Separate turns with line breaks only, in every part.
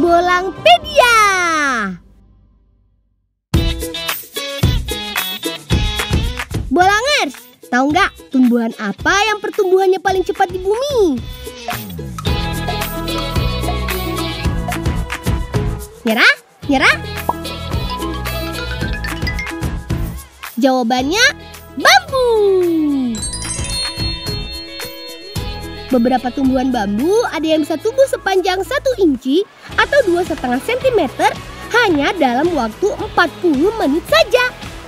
Bolangpedia. Bolangers, tahu nggak tumbuhan apa yang pertumbuhannya paling cepat di bumi? Nyerah? Nyerah? Jawabannya bambu. Beberapa tumbuhan bambu ada yang bisa tumbuh sepanjang 1 inci atau 2,5 cm hanya dalam waktu 40 menit saja.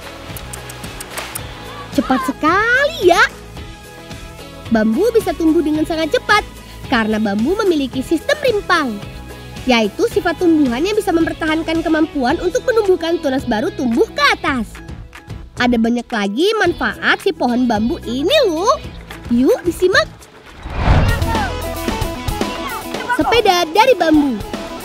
Cepat sekali ya. Bambu bisa tumbuh dengan sangat cepat karena bambu memiliki sistem rimpang, yaitu sifat tumbuhan yang bisa mempertahankan kemampuan untuk menumbuhkan tunas baru tumbuh ke atas. Ada banyak lagi manfaat si pohon bambu ini loh. Yuk disimak. Sepeda dari bambu.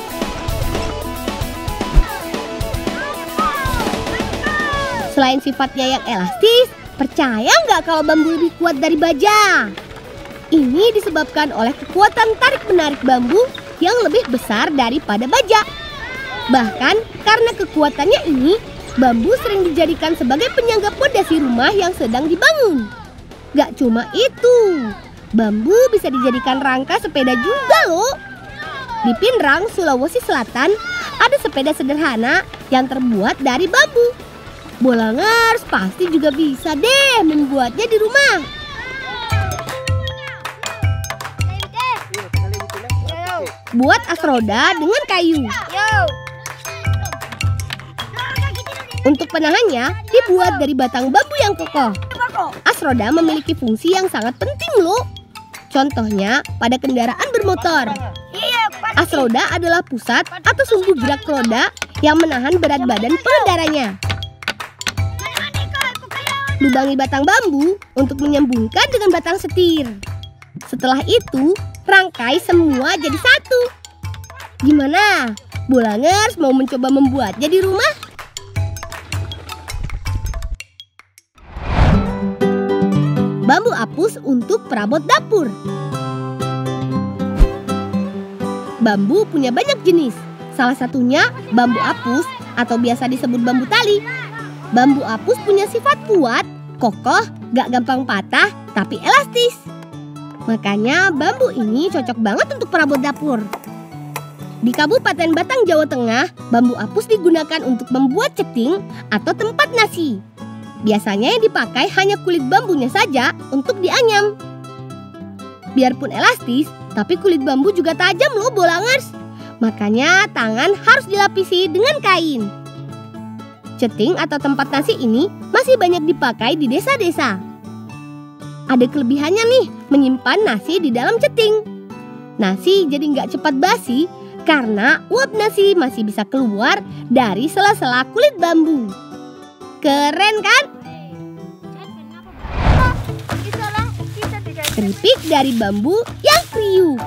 Selain sifatnya yang elastis, percaya nggak kalau bambu lebih kuat dari baja? Ini disebabkan oleh kekuatan tarik-menarik bambu yang lebih besar daripada baja. Bahkan karena kekuatannya ini, bambu sering dijadikan sebagai penyangga pondasi rumah yang sedang dibangun. Gak cuma itu, bambu bisa dijadikan rangka sepeda juga loh. Di Pinrang, Sulawesi Selatan, ada sepeda sederhana yang terbuat dari bambu. Bolangers pasti juga bisa deh membuatnya di rumah. Buat as roda dengan kayu. Untuk penahannya dibuat dari batang bambu yang kokoh. As roda memiliki fungsi yang sangat penting loh. Contohnya pada kendaraan bermotor. As roda adalah pusat atau sumbu gerak roda yang menahan berat badan pengendaranya. Lubangi batang bambu untuk menyambungkan dengan batang setir. Setelah itu, rangkai semua jadi satu. Gimana? Bolangers mau mencoba membuatnya di rumah? Bambu apus untuk perabot dapur. Bambu punya banyak jenis. Salah satunya bambu apus atau biasa disebut bambu tali. Bambu apus punya sifat kuat, kokoh, gak gampang patah, tapi elastis. Makanya bambu ini cocok banget untuk perabot dapur. Di Kabupaten Batang, Jawa Tengah, bambu apus digunakan untuk membuat ceting atau tempat nasi. Biasanya yang dipakai hanya kulit bambunya saja untuk dianyam. Biarpun elastis, tapi kulit bambu juga tajam loh bolangers. Makanya tangan harus dilapisi dengan kain. Ceting atau tempat nasi ini masih banyak dipakai di desa-desa. Ada kelebihannya nih menyimpan nasi di dalam ceting. Nasi jadi nggak cepat basi karena uap nasi masih bisa keluar dari sela-sela kulit bambu. Keren kan? Keripik dari bambu yang kriuk.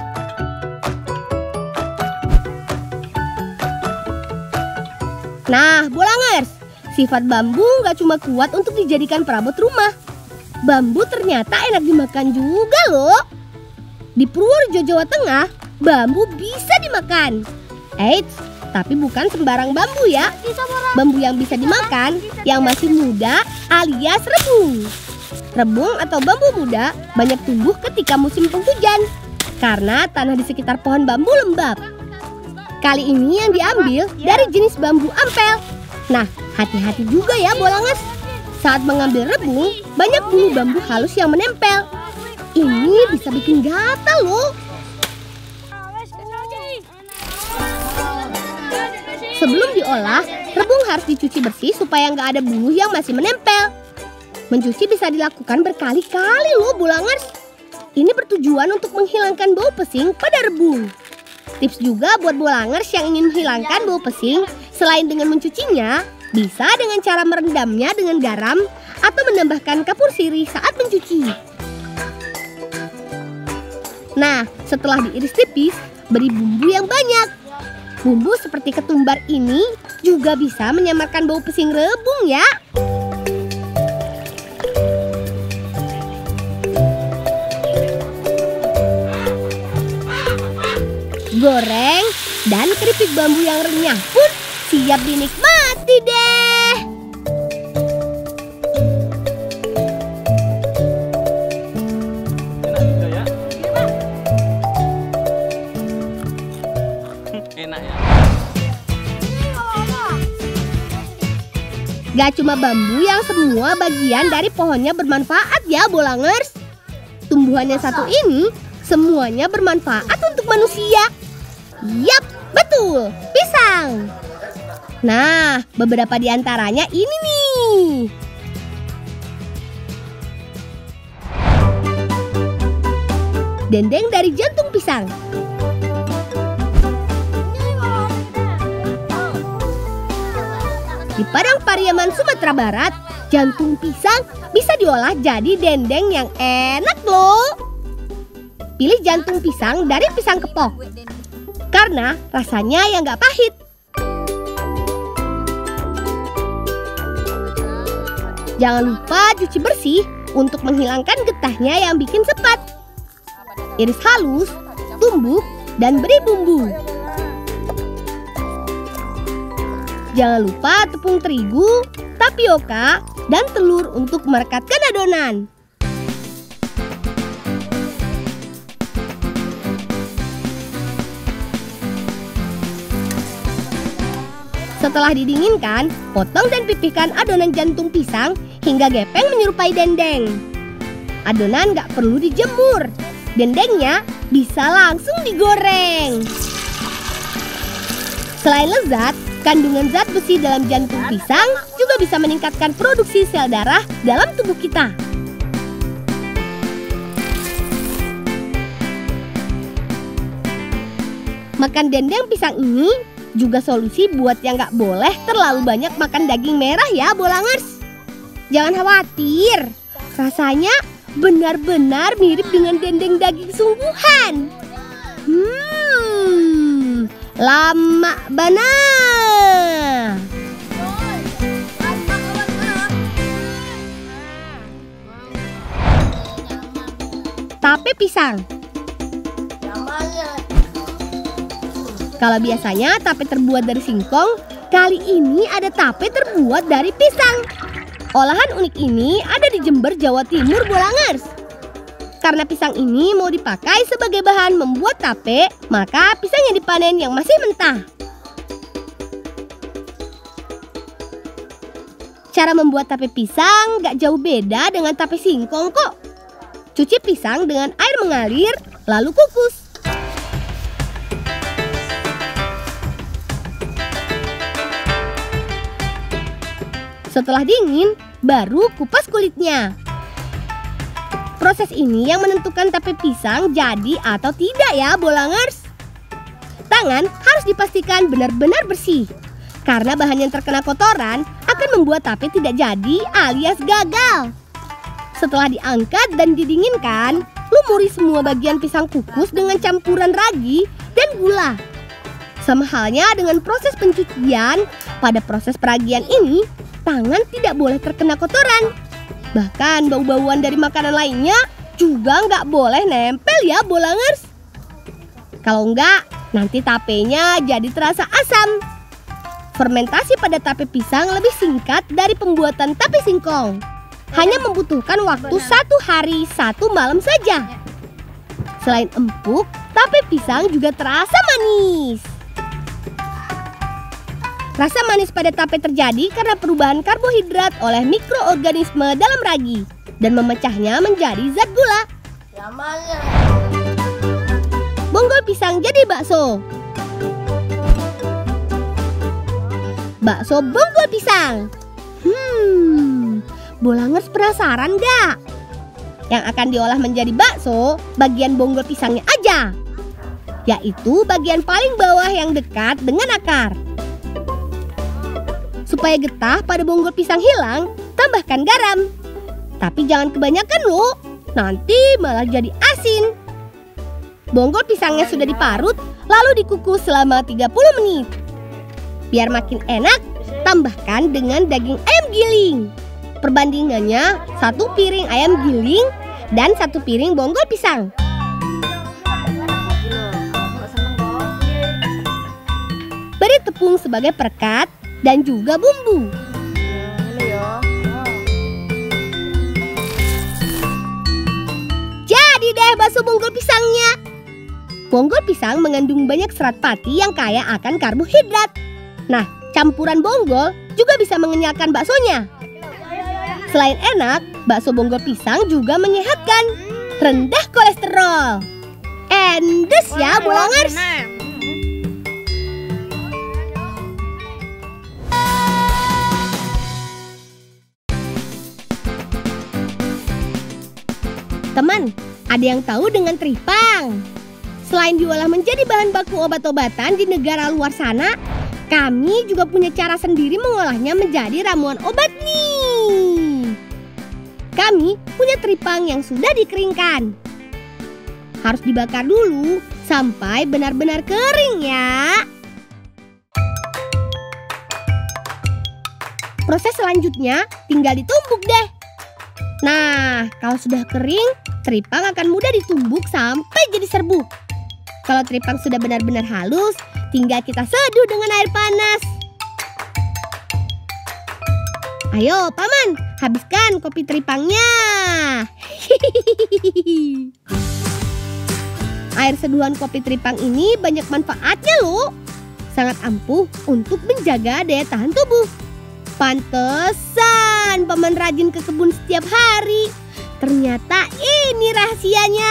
Nah, bolangers, sifat bambu nggak cuma kuat untuk dijadikan perabot rumah. Bambu ternyata enak dimakan juga loh. Di Purworejo, Jawa Tengah, bambu bisa dimakan. Eits, tapi bukan sembarang bambu ya. Bambu yang bisa dimakan yang masih muda alias rebung. Rebung atau bambu muda banyak tumbuh ketika musim penghujan karena tanah di sekitar pohon bambu lembab. Kali ini yang diambil dari jenis bambu ampel. Nah, hati-hati juga ya bolangers. Saat mengambil rebung, banyak bulu bambu halus yang menempel. Ini bisa bikin gatal loh. Sebelum diolah, rebung harus dicuci bersih supaya nggak ada bulu yang masih menempel. Mencuci bisa dilakukan berkali-kali loh bolangers. Ini bertujuan untuk menghilangkan bau pesing pada rebung. Tips juga buat bolangers yang ingin menghilangkan bau pesing, selain dengan mencucinya, bisa dengan cara merendamnya dengan garam atau menambahkan kapur sirih saat mencuci. Nah, setelah diiris tipis, beri bumbu yang banyak. Bumbu seperti ketumbar ini juga bisa menyamarkan bau pesing rebung ya. Goreng dan keripik bambu yang renyah pun siap dinikmati deh.
Enak juga ya? Enak ya?
Gak cuma bambu yang semua bagian dari pohonnya bermanfaat ya Bolangers. Tumbuhan yang satu ini semuanya bermanfaat untuk manusia. Yap, betul, pisang. Nah, beberapa di antaranya ini nih. Dendeng dari jantung pisang. Di Padang Pariaman, Sumatera Barat, jantung pisang bisa diolah jadi dendeng yang enak loh. Pilih jantung pisang dari pisang kepok, karena rasanya yang gak pahit. Jangan lupa cuci bersih untuk menghilangkan getahnya yang bikin sepat. Iris halus, tumbuk, dan beri bumbu. Jangan lupa tepung terigu, tapioka, dan telur untuk merekatkan adonan. Setelah didinginkan, potong dan pipihkan adonan jantung pisang hingga gepeng menyerupai dendeng. Adonan nggak perlu dijemur. Dendengnya bisa langsung digoreng. Selain lezat, kandungan zat besi dalam jantung pisang juga bisa meningkatkan produksi sel darah dalam tubuh kita. Makan dendeng pisang ini juga solusi buat yang gak boleh terlalu banyak makan daging merah ya Bolangers. Jangan khawatir, rasanya benar-benar mirip dengan dendeng daging sungguhan. Lama banget. Tape pisang. Kalau biasanya tape terbuat dari singkong, kali ini ada tape terbuat dari pisang. Olahan unik ini ada di Jember, Jawa Timur, Bolangers. Karena pisang ini mau dipakai sebagai bahan membuat tape, maka pisangnya dipanen yang masih mentah. Cara membuat tape pisang gak jauh beda dengan tape singkong kok. Cuci pisang dengan air mengalir, lalu kukus. Setelah dingin, baru kupas kulitnya. Proses ini yang menentukan tape pisang jadi atau tidak ya Bolangers. Tangan harus dipastikan benar-benar bersih. Karena bahan yang terkena kotoran akan membuat tape tidak jadi alias gagal. Setelah diangkat dan didinginkan, lumuri semua bagian pisang kukus dengan campuran ragi dan gula. Sama halnya dengan proses pencucian, pada proses peragian ini, tangan tidak boleh terkena kotoran. Bahkan bau-bauan dari makanan lainnya juga nggak boleh nempel ya Bolangers. Kalau enggak, nanti tapenya jadi terasa asam. Fermentasi pada tape pisang lebih singkat dari pembuatan tape singkong. Hanya membutuhkan waktu 1 hari 1 malam saja. Selain empuk, tape pisang juga terasa manis. Rasa manis pada tape terjadi karena perubahan karbohidrat oleh mikroorganisme dalam ragi dan memecahnya menjadi zat gula. Bonggol pisang jadi bakso. Bakso bonggol pisang. Bolangers penasaran gak? Yang akan diolah menjadi bakso, bagian bonggol pisangnya aja, yaitu bagian paling bawah yang dekat dengan akar. Supaya getah pada bonggol pisang hilang, tambahkan garam. Tapi jangan kebanyakan loh, nanti malah jadi asin. Bonggol pisangnya sudah diparut, lalu dikukus selama 30 menit. Biar makin enak, tambahkan dengan daging ayam giling. Perbandingannya 1 piring ayam giling dan 1 piring bonggol pisang. tepung sebagai perekat dan juga bumbu. Jadi deh bakso bonggol pisangnya. Bonggol pisang mengandung banyak serat pati yang kaya akan karbohidrat. Nah, campuran bonggol juga bisa mengenyalkan baksonya. Selain enak, bakso bonggol pisang juga menyehatkan, rendah kolesterol. Endes ya, Bulangers. Teman, ada yang tahu dengan teripang? Selain diolah menjadi bahan baku obat-obatan di negara luar sana, kami juga punya cara sendiri mengolahnya menjadi ramuan obat nih. Kami punya teripang yang sudah dikeringkan. Harus dibakar dulu sampai benar-benar kering ya. Proses selanjutnya tinggal ditumbuk deh. Nah, kalau sudah kering, teripang akan mudah ditumbuk sampai jadi serbuk. Kalau teripang sudah benar-benar halus, tinggal kita seduh dengan air panas. Ayo, Paman, habiskan kopi teripangnya. Air seduhan kopi teripang ini banyak manfaatnya loh. Sangat ampuh untuk menjaga daya tahan tubuh. Pantesan Paman rajin ke kebun setiap hari. Ternyata ini rahasianya.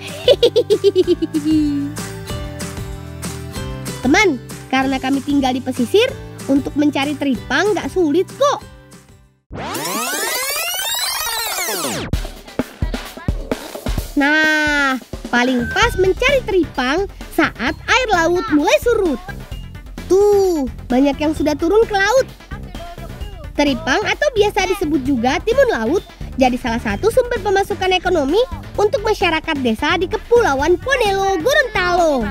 Teman, karena kami tinggal di pesisir, untuk mencari teripang gak sulit kok. Nah, paling pas mencari teripang saat air laut mulai surut. Tuh, banyak yang sudah turun ke laut. Teripang atau biasa disebut juga timun laut jadi salah satu sumber pemasukan ekonomi untuk masyarakat desa di Kepulauan Ponelo, Gorontalo.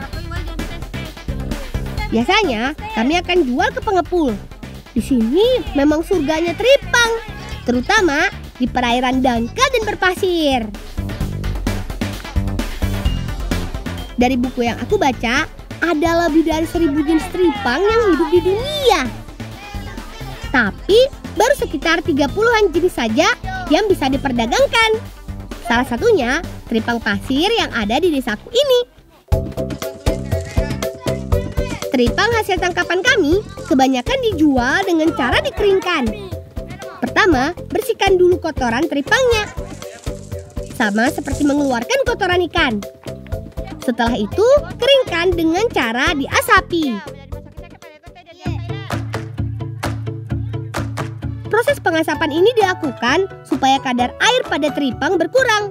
Biasanya kami akan jual ke pengepul. Di sini memang surganya teripang, terutama di perairan dangkal dan berpasir. Dari buku yang aku baca, ada lebih dari 1000 jenis teripang yang hidup di dunia. Tapi baru sekitar 30-an jenis saja yang bisa diperdagangkan. Salah satunya teripang pasir yang ada di desaku ini. Teripang hasil tangkapan kami kebanyakan dijual dengan cara dikeringkan. Pertama, bersihkan dulu kotoran teripangnya. Sama seperti mengeluarkan kotoran ikan. Setelah itu, keringkan dengan cara diasapi. Proses pengasapan ini dilakukan supaya kadar air pada teripang berkurang.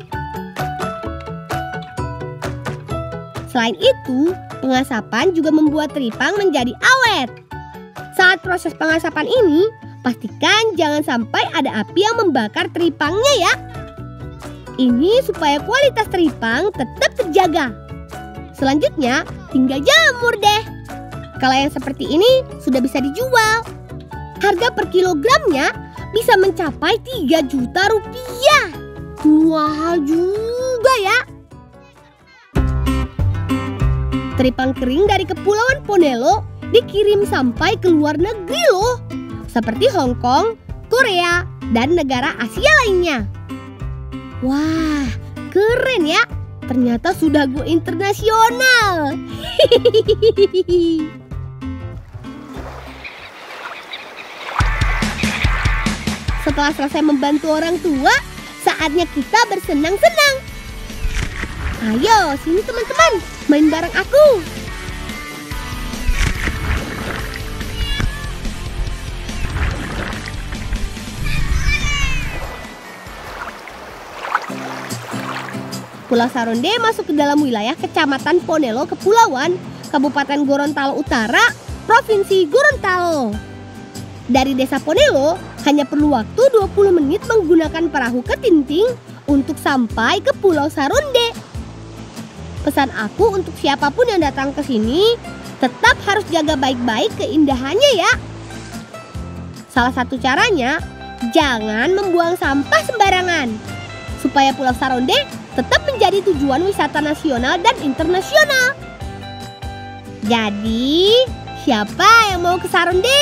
Selain itu, pengasapan juga membuat teripang menjadi awet. Saat proses pengasapan ini, pastikan jangan sampai ada api yang membakar teripangnya ya. Ini supaya kualitas teripang tetap terjaga. Selanjutnya, tinggal jamur deh. Kalau yang seperti ini sudah bisa dijual. Harga per kilogramnya bisa mencapai 3 juta rupiah. Mahal juga ya. Teripang kering dari Kepulauan Ponelo dikirim sampai ke luar negeri loh. Seperti Hong Kong, Korea, dan negara Asia lainnya. Wah, keren ya. Ternyata sudah go internasional. Setelah selesai membantu orang tua, saatnya kita bersenang-senang. Ayo, sini teman-teman, main bareng aku. Pulau Saronde masuk ke dalam wilayah Kecamatan Ponelo, Kepulauan, Kabupaten Gorontalo Utara, Provinsi Gorontalo. Dari desa Ponelo, hanya perlu waktu 20 menit menggunakan perahu ketinting untuk sampai ke Pulau Saronde. Pesan aku untuk siapapun yang datang ke sini, tetap harus jaga baik-baik keindahannya ya. Salah satu caranya, jangan membuang sampah sembarangan, supaya Pulau Saronde tetap menjadi tujuan wisata nasional dan internasional. Jadi, Siapa yang mau ke Saronde?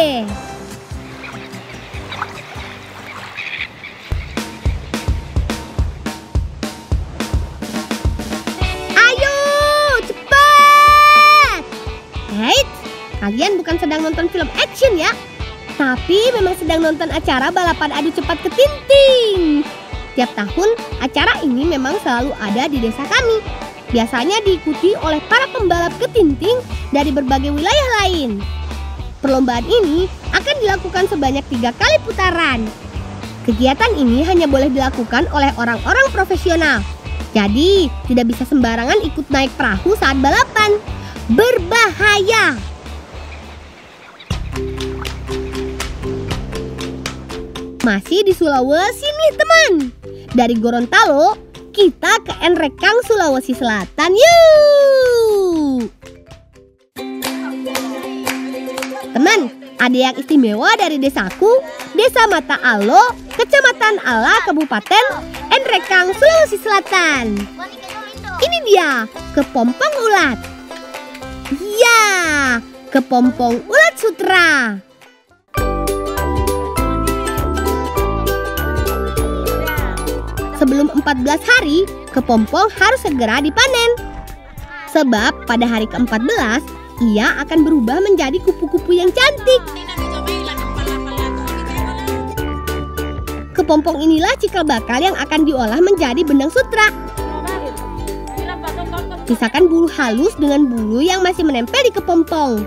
Ayo, cepat! Hei, kalian bukan sedang nonton film action ya? Tapi memang sedang nonton acara balapan adu cepat ketinting. Tiap tahun, acara ini memang selalu ada di desa kami. Biasanya diikuti oleh para pembalap ketinting dari berbagai wilayah lain. Perlombaan ini akan dilakukan sebanyak 3 kali putaran. Kegiatan ini hanya boleh dilakukan oleh orang-orang profesional. Jadi, tidak bisa sembarangan ikut naik perahu saat balapan. Berbahaya! Masih di Sulawesi nih teman. Dari Gorontalo, kita ke Enrekang, Sulawesi Selatan. Yuk! Teman, ada yang istimewa dari desaku, Desa Mata Alo, Kecamatan Ala, Kabupaten Enrekang, Sulawesi Selatan. Ini dia, Kepompong Ulat. Iya, Kepompong Ulat Sutra. Sebelum 14 hari, kepompong harus segera dipanen. Sebab pada hari ke-14, ia akan berubah menjadi kupu-kupu yang cantik. Kepompong inilah cikal bakal yang akan diolah menjadi benang sutra. Pisahkan bulu halus dengan bulu yang masih menempel di kepompong.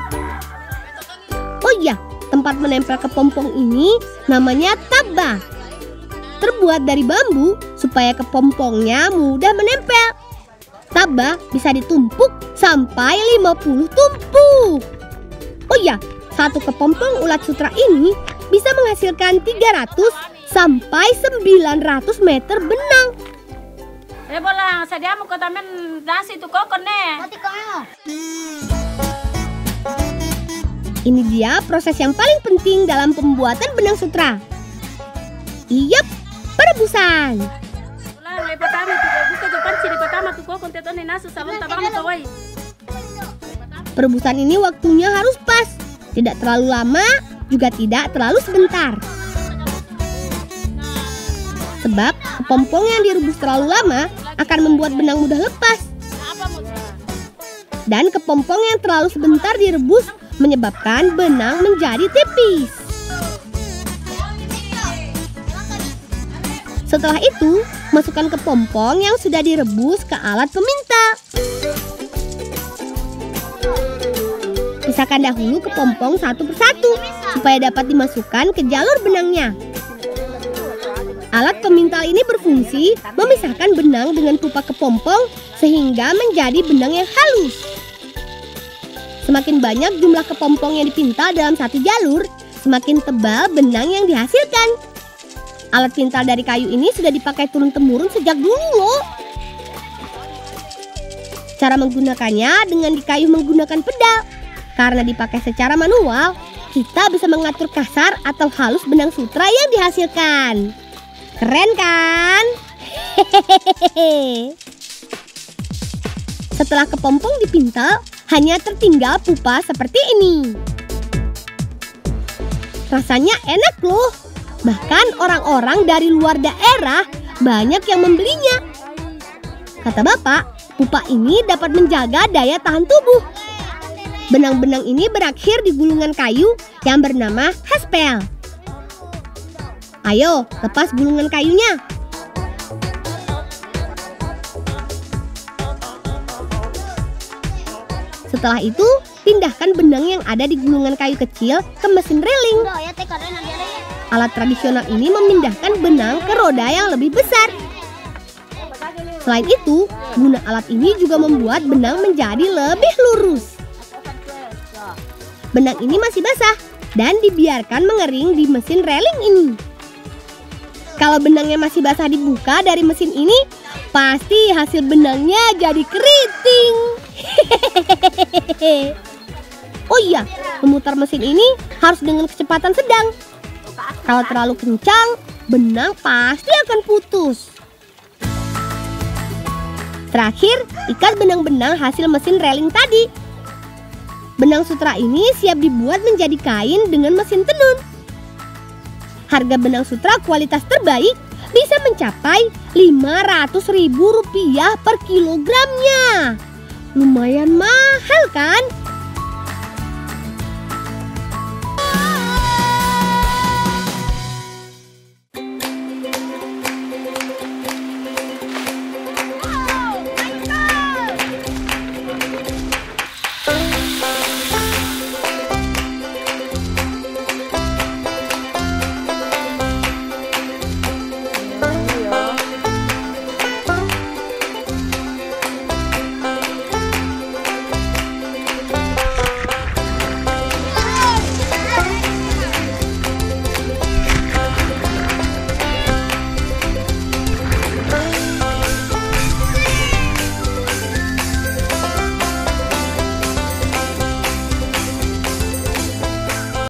Oh iya, tempat menempel kepompong ini namanya tabah. Terbuat dari bambu supaya kepompongnya mudah menempel. Tabah bisa ditumpuk sampai 50 tumpuk. Oh iya, satu kepompong ulat sutra ini bisa menghasilkan 300 sampai 900 meter benang.
Bolang, sadiamu ko tamen nasi tu kokon ne.
Ini dia proses yang paling penting dalam pembuatan benang sutra. Iyap, perebusan. Perebusan ini waktunya harus pas. Tidak terlalu lama, juga tidak terlalu sebentar. Sebab kepompong yang direbus terlalu lama akan membuat benang mudah lepas. Dan kepompong yang terlalu sebentar direbus menyebabkan benang menjadi tipis. Setelah itu, masukkan kepompong yang sudah direbus ke alat pemintal. Pisahkan dahulu kepompong satu persatu supaya dapat dimasukkan ke jalur benangnya. Alat pemintal ini berfungsi memisahkan benang dengan kupak kepompong sehingga menjadi benang yang halus. Semakin banyak jumlah kepompong yang dipintal dalam satu jalur, semakin tebal benang yang dihasilkan. Alat pintal dari kayu ini sudah dipakai turun-temurun sejak dulu loh. Cara menggunakannya dengan dikayuh menggunakan pedal. Karena dipakai secara manual, kita bisa mengatur kasar atau halus benang sutra yang dihasilkan. Keren kan? Hehehe. Setelah kepompong dipintal, hanya tertinggal pupa seperti ini. Rasanya enak loh. Bahkan orang-orang dari luar daerah banyak yang membelinya. Kata bapak, pupa ini dapat menjaga daya tahan tubuh. Benang-benang ini berakhir di gulungan kayu yang bernama haspel. Ayo, lepas gulungan kayunya. Setelah itu, pindahkan benang yang ada di gulungan kayu kecil ke mesin reling. Alat tradisional ini memindahkan benang ke roda yang lebih besar. Selain itu, guna alat ini juga membuat benang menjadi lebih lurus. Benang ini masih basah dan dibiarkan mengering di mesin reling ini. Kalau benangnya masih basah dibuka dari mesin ini, pasti hasil benangnya jadi keriting. Oh iya, memutar mesin ini harus dengan kecepatan sedang. Kalau terlalu kencang, benang pasti akan putus. Terakhir, ikat benang-benang hasil mesin reling tadi. Benang sutra ini siap dibuat menjadi kain dengan mesin tenun. Harga benang sutra kualitas terbaik bisa mencapai Rp500.000 per kilogramnya. Lumayan mahal kan?